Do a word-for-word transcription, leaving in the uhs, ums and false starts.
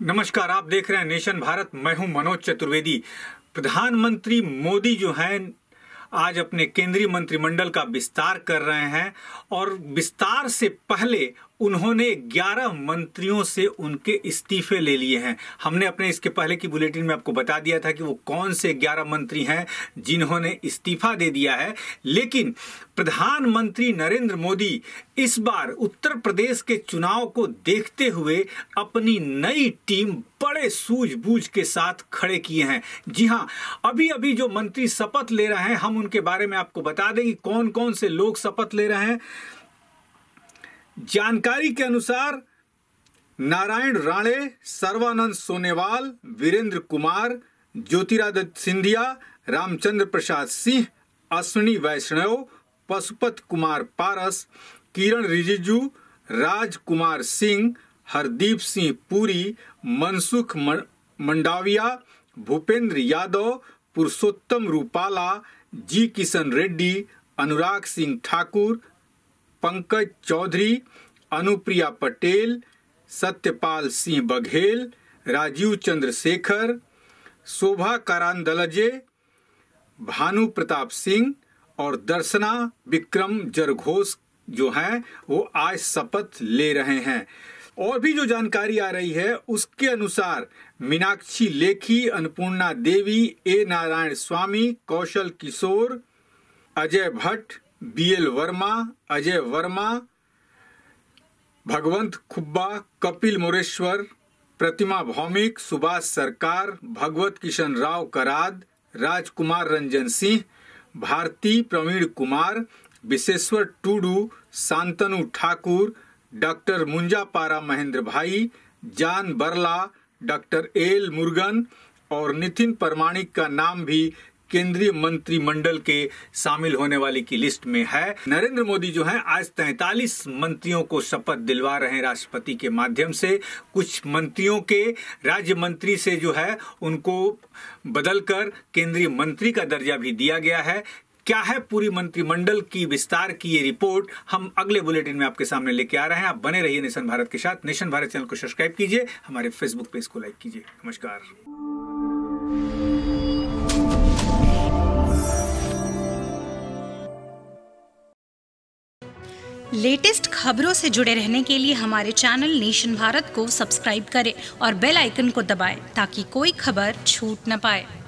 नमस्कार, आप देख रहे हैं नेशन भारत। मैं हूं मनोज चतुर्वेदी। प्रधानमंत्री मोदी जो हैं आज अपने केंद्रीय मंत्रिमंडल का विस्तार कर रहे हैं और विस्तार से पहले उन्होंने ग्यारह मंत्रियों से उनके इस्तीफे ले लिए हैं। हमने अपने इसके पहले की बुलेटिन में आपको बता दिया था कि वो कौन से ग्यारह मंत्री हैं जिन्होंने इस्तीफा दे दिया है। लेकिन प्रधानमंत्री नरेंद्र मोदी इस बार उत्तर प्रदेश के चुनाव को देखते हुए अपनी नई टीम बड़े सूझबूझ के साथ खड़े किए हैं। जी हां, अभी अभी जो मंत्री शपथ ले रहे हैं हम उनके बारे में आपको बता दें कि कौन कौन से लोग शपथ ले रहे हैं। जानकारी के अनुसार नारायण राणे, सर्बानंद सोनोवाल, वीरेंद्र कुमार, ज्योतिरादित्य सिंधिया, रामचंद्र प्रसाद सिंह, अश्विनी वैष्णव, पशुपत कुमार पारस, किरण रिजिजू, राजकुमार सिंह, हरदीप सिंह पुरी, मनसुख मंडाविया, भूपेंद्र यादव, पुरुषोत्तम रूपाला, जी किशन रेड्डी, अनुराग सिंह ठाकुर, पंकज चौधरी, अनुप्रिया पटेल, सत्यपाल सिंह बघेल, राजीव चंद्रशेखर, शोभा करांदलजे, भानु प्रताप सिंह और दर्शना विक्रम जरघोष जो हैं वो आज शपथ ले रहे हैं। और भी जो जानकारी आ रही है उसके अनुसार Meenakshi Lekhi, Annapurna Devi, A Narayana Swamy, Kaushal Kishore, Ajay Bhatt, B L Verma, Ajay Verma, Bhagwanth Khuba, Kapil Moreshwar, Pratima Bhoumik, Subhas Sarkar, Bhagwat Kishan Rao Karad, Rajkumar Ranjan Singh, Bharati Pravin Kumar, Bishweswar Tudu, Shantanu Thakur, doctor Munjpara Mahendra bhai, John Barla, doctor L Murugan और नितिन परमाणिक का नाम भी केंद्रीय मंत्रिमंडल के शामिल होने वाली की लिस्ट में है। नरेंद्र मोदी जो हैं आज तैंतालीस मंत्रियों को शपथ दिलवा रहे हैं राष्ट्रपति के माध्यम से। कुछ मंत्रियों के राज्य मंत्री से जो है उनको बदलकर केंद्रीय मंत्री का दर्जा भी दिया गया है। क्या है पूरी मंत्रिमंडल की विस्तार की ये रिपोर्ट हम अगले बुलेटिन में आपके सामने लेके आ रहे हैं। आप बने रहिए नेशन भारत के साथ। नेशन भारत चैनल को सब्सक्राइब कीजिए, हमारे फेसबुक पेज को लाइक कीजिए। नमस्कार। लेटेस्ट खबरों से जुड़े रहने के लिए हमारे चैनल नेशन भारत को सब्सक्राइब करें और बेल आइकन को दबाएं ताकि कोई खबर छूट न पाए।